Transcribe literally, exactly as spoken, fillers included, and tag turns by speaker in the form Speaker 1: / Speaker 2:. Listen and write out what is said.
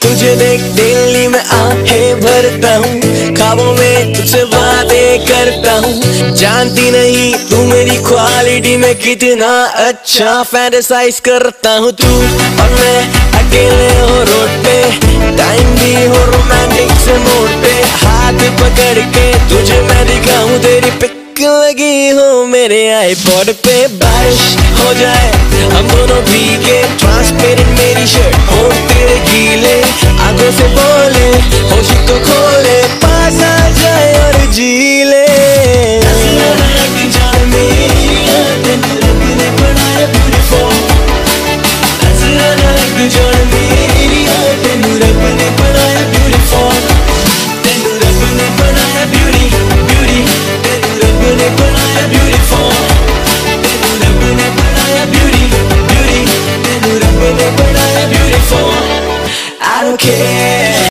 Speaker 1: तुझे देख दिल्ली में आहें भरता हूँ, ख्वाबों में तुझसे बातें करता हूँ। जानती नहीं तू मेरी क्वालिटी में कितना अच्छा फैंटेसाइज करता हूँ। तू और मैं अकेले हो रोड पे, टाइम भी हो रोमांटिक से मोड़ पे, हाथ पकड़ के तुझे मैं दिखाऊं तेरी पिक लगी हो मेरे आईपॉड पे। बारिश हो जाए हम दोनों भीगे, ट्रांसपेरेंट मेरी शर्ट हो तेरे गीले, आंखों से बोले होश को खोले, पास आ जाए और जी ले। जान मेरी तेनू रब ने बनाया ब्यूटीफुल, नजर लग जान मेरी तेनू रब ने बनाया ब्यूटीफुल, तेनू रब ने बनाया ब्यूटी ब्यूटी, तेनू रब ने बनाया ब्यूटीफुल, तेनू रब ने बनाया ब्यूटी ब्यूटी, तेनू रब ने बनाया ब्यूटीफुल। I don't care.